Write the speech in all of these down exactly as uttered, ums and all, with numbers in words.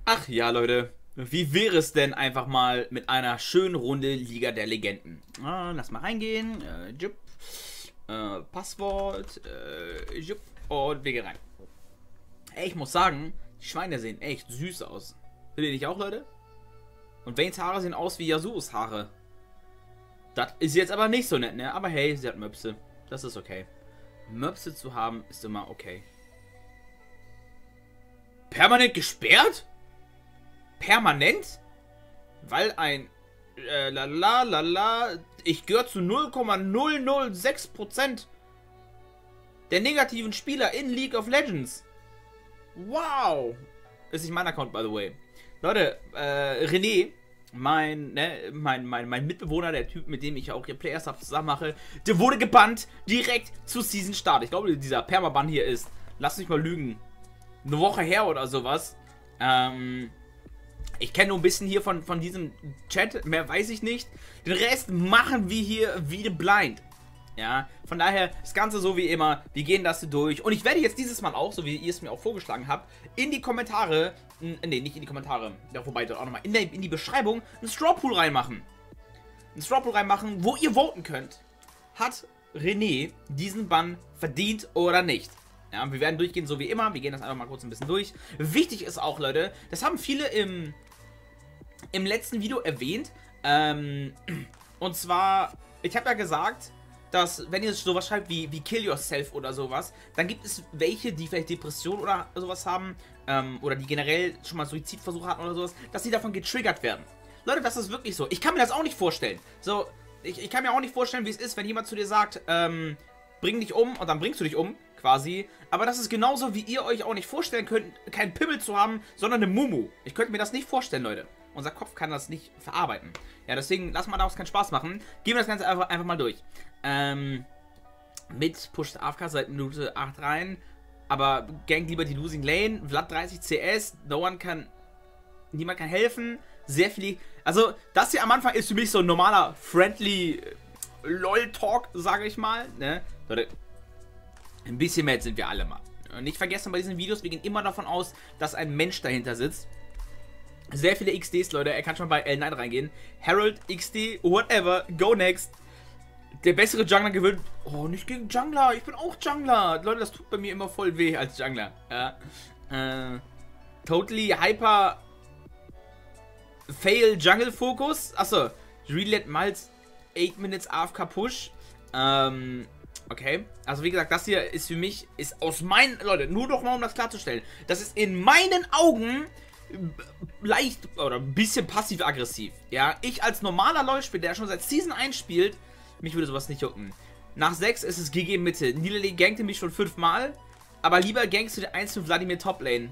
Ach ja, Leute, wie wäre es denn einfach mal mit einer schönen Runde Liga der Legenden? Ah, lass mal reingehen. Äh, jupp. Äh, Passwort. Äh, jupp. Und wir gehen rein. Ey, ich muss sagen, die Schweine sehen echt süß aus. Findet ihr nicht auch, Leute? Und Vaynes Haare sehen aus wie Yasuos Haare. Das ist jetzt aber nicht so nett, ne? Aber hey, sie hat Möpse. Das ist okay. Möpse zu haben, ist immer okay. Permanent gesperrt? Permanent? Weil ein äh, lala, lala, ich gehöre zu null Komma null null sechs Prozent der negativen Spieler in League of Legends. Wow. Ist nicht mein Account, by the way. Leute, äh, René, mein, ne, mein, mein, mein Mitbewohner, der Typ, mit dem ich auch hier Players zusammen mache, der wurde gebannt direkt zu Season Start. Ich glaube, dieser Permaban hier ist, lass mich mal lügen, eine Woche her oder sowas. Ähm, ich kenne nur ein bisschen hier von, von diesem Chat, mehr weiß ich nicht. Den Rest machen wir hier wie blind. Ja, von daher, das Ganze so wie immer, wir gehen das durch. Und ich werde jetzt dieses Mal auch, so wie ihr es mir auch vorgeschlagen habt, in die Kommentare, ne, nicht in die Kommentare, ja, wobei dort auch nochmal, in, der, in die Beschreibung einen Strawpool reinmachen. Einen Strawpool reinmachen, wo ihr voten könnt. Hat René diesen Bann verdient oder nicht? Ja, wir werden durchgehen, so wie immer. Wir gehen das einfach mal kurz ein bisschen durch. Wichtig ist auch, Leute, das haben viele im, im letzten Video erwähnt. Ähm, und zwar, ich habe ja gesagt, dass, wenn ihr sowas schreibt wie, wie Kill Yourself oder sowas, dann gibt es welche, die vielleicht Depression oder sowas haben, ähm, oder die generell schon mal Suizidversuche hatten oder sowas, dass sie davon getriggert werden. Leute, das ist wirklich so. Ich kann mir das auch nicht vorstellen. So, ich, ich kann mir auch nicht vorstellen, wie es ist, wenn jemand zu dir sagt, ähm, bring dich um, und dann bringst du dich um, quasi. Aber das ist genauso, wie ihr euch auch nicht vorstellen könnt, keinen Pimmel zu haben, sondern eine Mumu. Ich könnte mir das nicht vorstellen, Leute. Unser Kopf kann das nicht verarbeiten. Ja, deswegen lassen wir daraus keinen Spaß machen. Gehen wir das Ganze einfach, einfach mal durch. Ähm, mit Push A F K seit Minute acht rein. Aber gankt lieber die Losing Lane. Vlad dreißig C S. No one kann. Niemand kann helfen. Sehr viel. Also, das hier am Anfang ist für mich so ein normaler, friendly LOL-Talk, sage ich mal. Ne? Leute, ein bisschen mehr sind wir alle mal. Und nicht vergessen bei diesen Videos, wir gehen immer davon aus, dass ein Mensch dahinter sitzt. Sehr viele X Ds, Leute. Er kann schon bei L neun reingehen. Harold, X D, whatever. Go next. Der bessere Jungler gewinnt. Oh, nicht gegen Jungler. Ich bin auch Jungler. Leute, das tut bei mir immer voll weh als Jungler. Ja. Äh, totally hyper fail Jungle Focus. Achso. Relet Miles eight minutes A F K Push. Ähm, okay. Also wie gesagt, das hier ist für mich, ist aus meinen, Leute, nur doch mal um das klarzustellen. Das ist in meinen Augen leicht oder ein bisschen passiv-aggressiv. Ja, ich als normaler LoL-Spieler, der schon seit Season eins spielt, mich würde sowas nicht jucken. Nach sechs ist es G G Mitte. Niederley gankte mich schon fünfmal, aber lieber gankst du den eins zu Vladimir Toplane.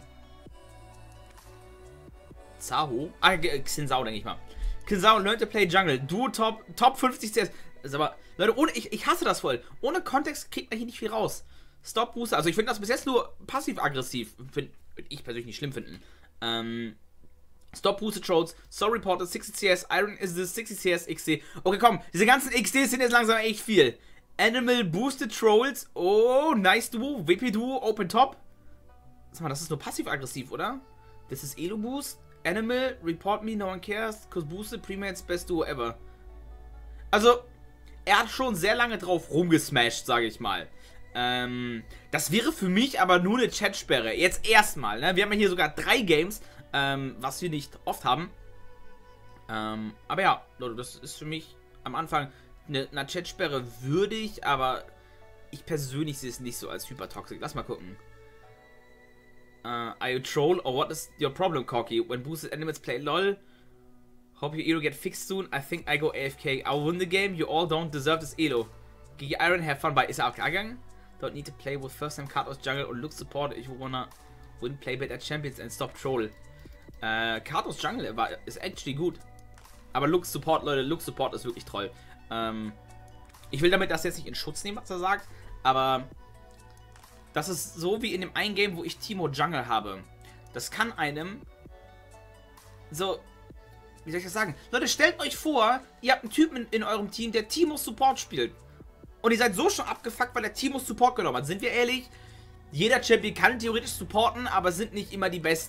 Zaho? Ah, Xinsao, denke ich mal. Xinsao learn to play Jungle. Du Top, Top fünfzig C S. Ist aber, Leute, ohne, ich, ich hasse das voll. Ohne Kontext kriegt man hier nicht viel raus. Stop Booster. Also ich finde das bis jetzt nur passiv-aggressiv. Finde ich persönlich nicht schlimm finden. Ähm, Stop Boosted Trolls, So Reported, sixty C S, Iron is the sixty C S, X D. Okay, komm, diese ganzen X Ds sind jetzt langsam echt viel. Animal Boosted Trolls, oh, nice Duo, W P Duo, Open Top. Sag mal, das ist nur passiv-aggressiv, oder? Das ist Elo Boost, Animal, Report Me, No One Cares, cause Boosted, Premates, Best Duo ever. Also, er hat schon sehr lange drauf rumgesmashed, sage ich mal. Ähm, das wäre für mich aber nur eine Chatsperre. Jetzt erstmal, ne? Wir haben ja hier sogar drei Games, ähm, was wir nicht oft haben. Ähm, aber ja, Leute, das ist für mich am Anfang eine, eine Chatsperre würdig, aber ich persönlich sehe es nicht so als hypertoxic. Lass mal gucken. Uh, are you troll or what is your problem, Corky? When boosted animals play LOL? Hope your elo get fixed soon. I think I go A F K. I'll win the game. You all don't deserve this elo. G G Iron, have fun. Bei ist er A F K gegangen? Don't need to play with first time Karthus Jungle und look support if you wanna win play better champions and stop troll. Äh, Karthus Jungle war, ist actually gut. Aber look support, Leute, look support ist wirklich toll. Ähm, ich will damit das jetzt nicht in Schutz nehmen, was er sagt, aber das ist so wie in dem einen Game, wo ich Timo Jungle habe. Das kann einem so, wie soll ich das sagen? Leute, stellt euch vor, ihr habt einen Typen in, in eurem Team, der Timo Support spielt. Und ihr seid so schon abgefuckt, weil der Timo Support genommen hat. Sind wir ehrlich? Jeder Champion kann theoretisch supporten, aber sind nicht immer die Besten.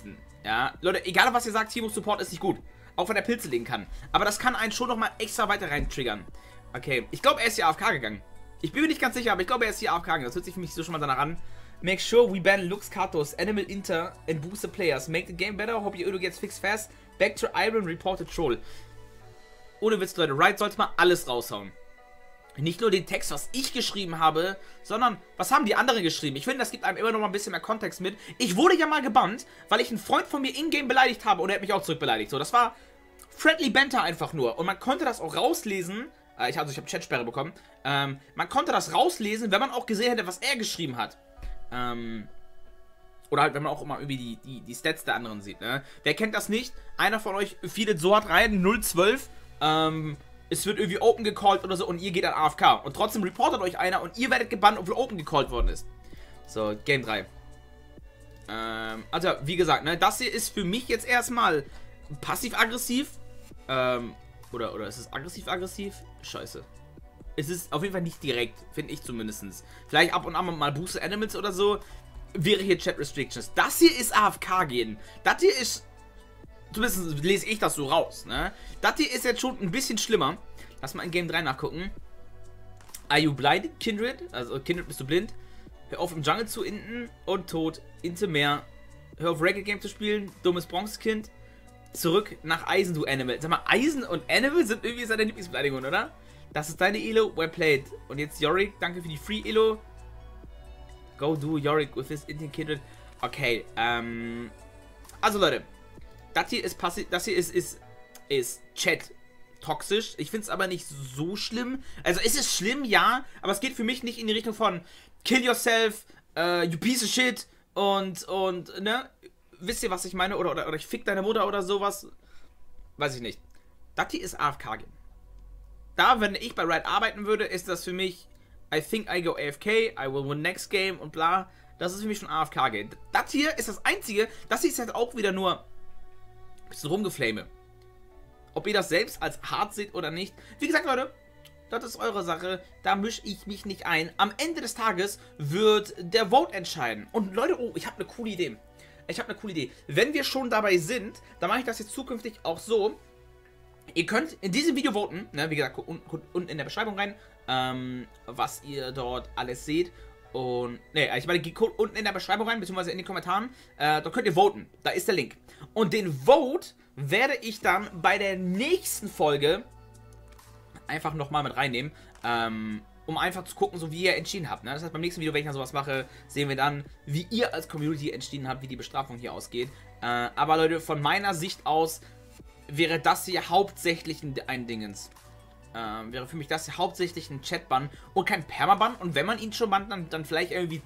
Ja, Leute, egal was ihr sagt, Teemo Support ist nicht gut. Auch wenn er Pilze legen kann. Aber das kann einen schon nochmal extra weiter rein triggern. Okay, ich glaube, er ist hier A F K gegangen. Ich bin mir nicht ganz sicher, aber ich glaube, er ist hier A F K gegangen. Das hört sich für mich so schon mal danach an. Make sure we ban Lux, Katos, Animal Inter and boost the players. Make the game better. Hope your Udo gets fixed fast. Back to Iron, reported Troll. Ohne Witz, Leute. Riot sollte mal alles raushauen. Nicht nur den Text, was ich geschrieben habe, sondern was haben die anderen geschrieben. Ich finde, das gibt einem immer noch mal ein bisschen mehr Kontext mit. Ich wurde ja mal gebannt, weil ich einen Freund von mir in-game beleidigt habe und er hat mich auch zurückbeleidigt. So, das war Friendly Banter einfach nur. Und man konnte das auch rauslesen. Äh, ich, also ich habe Chatsperre bekommen. Ähm, man konnte das rauslesen, wenn man auch gesehen hätte, was er geschrieben hat. Ähm... Oder halt, wenn man auch immer irgendwie die, die, die Stats der anderen sieht, ne? Wer kennt das nicht? Einer von euch feedet so hart rein, null zwölf, ähm... es wird irgendwie Open gecallt oder so und ihr geht an A F K. Und trotzdem reportet euch einer und ihr werdet gebannt, obwohl Open gecallt worden ist. So, Game drei. Ähm, also, wie gesagt, ne, das hier ist für mich jetzt erstmal passiv-aggressiv. Ähm, oder, oder ist es aggressiv-aggressiv? Scheiße. Es ist auf jeden Fall nicht direkt, finde ich zumindest. Vielleicht ab und an mal Boost Animals oder so. Wäre hier Chat Restrictions. Das hier ist A F K gehen. Das hier ist... Zumindest lese ich das so raus, ne? Das hier ist jetzt schon ein bisschen schlimmer. Lass mal in Game drei nachgucken. Are you blinded, Kindred? Also, Kindred, bist du blind? Hör auf, im Jungle zu inden und tot. Into Meer. Hör auf, Racket Game zu spielen. Dummes Bronzekind. Zurück nach Eisen, du Animal. Sag mal, Eisen und Animal sind irgendwie seine Lieblingsbeleidigung, oder? Das ist deine Elo. Well played. Und jetzt Yorick, danke für die Free Elo. Go do Yorick with this Indian Kindred. Okay, ähm... Also, Leute. Das hier ist passiv, das hier ist, ist, ist Chat toxisch. Ich finde es aber nicht so schlimm. Also ist es schlimm, ja, aber es geht für mich nicht in die Richtung von Kill yourself, uh, you piece of shit und, und, ne? Wisst ihr, was ich meine? Oder, oder, oder ich fick deine Mutter oder sowas. Weiß ich nicht. Das hier ist A F K-Game. Da, wenn ich bei Riot arbeiten würde, ist das für mich I think I go A F K, I will win next game und bla. Das ist für mich schon A F K-Game. Das hier ist das Einzige, das hier ist halt auch wieder nur bisschen rumgeflame. Ob ihr das selbst als hart seht oder nicht. Wie gesagt, Leute, das ist eure Sache. Da mische ich mich nicht ein. Am Ende des Tages wird der Vote entscheiden. Und Leute, oh, ich habe eine coole Idee. Ich habe eine coole Idee. Wenn wir schon dabei sind, dann mache ich das jetzt zukünftig auch so. Ihr könnt in diesem Video voten. Ne, wie gesagt, guckt unten in der Beschreibung rein, ähm, was ihr dort alles seht. Und, ne, ich meine, geht unten in der Beschreibung rein, beziehungsweise in den Kommentaren. Äh, da könnt ihr voten. Da ist der Link. Und den Vote werde ich dann bei der nächsten Folge einfach nochmal mit reinnehmen. Ähm, um einfach zu gucken, so wie ihr entschieden habt. Ne? Das heißt, beim nächsten Video, wenn ich dann sowas mache, sehen wir dann, wie ihr als Community entschieden habt, wie die Bestrafung hier ausgeht. Äh, aber Leute, von meiner Sicht aus wäre das hier hauptsächlich ein, ein Dingens. Ähm, wäre für mich das hier hauptsächlich ein Chat-Bann und kein Permaban. Und wenn man ihn schon bannt, dann, dann vielleicht irgendwie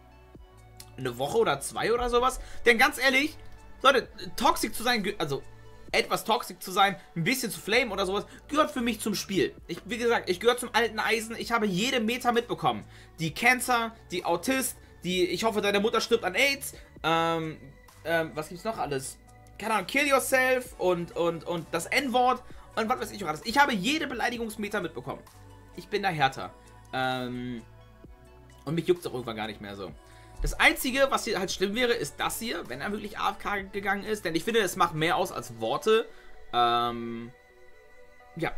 eine Woche oder zwei oder sowas. Denn ganz ehrlich, Leute, toxisch zu sein, also etwas toxisch zu sein, ein bisschen zu flamen oder sowas, gehört für mich zum Spiel. Ich, wie gesagt, ich gehöre zum alten Eisen. Ich habe jede Meta mitbekommen. Die Cancer, die Autist, die ich hoffe, deine Mutter stirbt an AIDS. Ähm, ähm, was gibt's noch alles? Keine Ahnung, Kill Yourself und, und, und das N-Wort. Und was weiß ich auch alles. Ich habe jede Beleidigungsmeter mitbekommen. Ich bin da härter. Ähm, und mich juckt es auch irgendwann gar nicht mehr so. Das Einzige, was hier halt schlimm wäre, ist das hier, wenn er wirklich A F K gegangen ist. Denn ich finde, es macht mehr aus als Worte. Ähm, ja.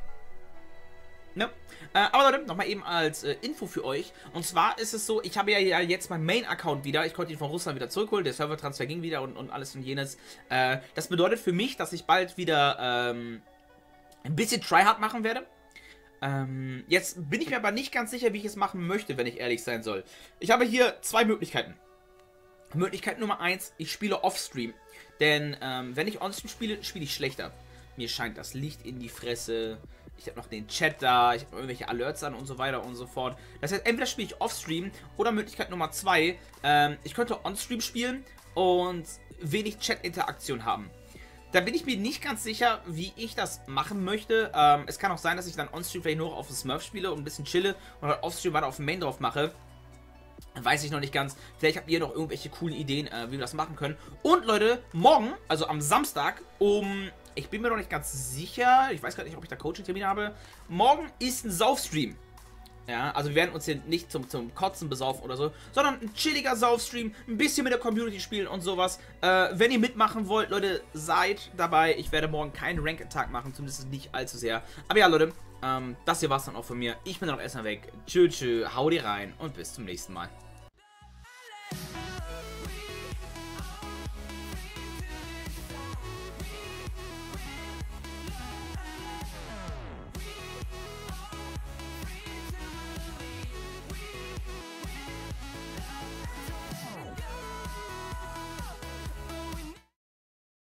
Ne? Äh, aber Leute, nochmal eben als äh, Info für euch. Und zwar ist es so, ich habe ja, ja jetzt meinen Main-Account wieder. Ich konnte ihn von Russland wieder zurückholen. Der Servertransfer ging wieder und, und alles und jenes. Äh, das bedeutet für mich, dass ich bald wieder ähm, ein bisschen Tryhard machen werde. Ähm, jetzt bin ich mir aber nicht ganz sicher, wie ich es machen möchte, wenn ich ehrlich sein soll. Ich habe hier zwei Möglichkeiten. Möglichkeit Nummer eins, ich spiele Offstream. Denn ähm, wenn ich Onstream spiele, spiele ich schlechter. Mir scheint das Licht in die Fresse. Ich habe noch den Chat da, ich habe irgendwelche Alerts an und so weiter und so fort. Das heißt, entweder spiele ich Offstream oder Möglichkeit Nummer zwei, ähm, ich könnte Onstream spielen und wenig Chat-Interaktion haben. Da bin ich mir nicht ganz sicher, wie ich das machen möchte. Ähm, es kann auch sein, dass ich dann Onstream vielleicht nur auf dem Smurf spiele und ein bisschen chille und halt Offstream weiter auf dem Main drauf mache. Weiß ich noch nicht ganz. Vielleicht habt ihr noch irgendwelche coolen Ideen, äh, wie wir das machen können. Und Leute, morgen, also am Samstag, um... Ich bin mir noch nicht ganz sicher. Ich weiß gar nicht, ob ich da Coaching-Termin habe. Morgen ist ein Saufstream. Ja, also wir werden uns hier nicht zum, zum Kotzen besaufen oder so, sondern ein chilliger Saufstream, ein bisschen mit der Community spielen und sowas. Äh, wenn ihr mitmachen wollt, Leute, seid dabei. Ich werde morgen keinen Rank-Attack machen, zumindest nicht allzu sehr. Aber ja, Leute, ähm, das hier war's dann auch von mir. Ich bin dann auch erstmal weg. Tschö, tschö, hau dir rein und bis zum nächsten Mal.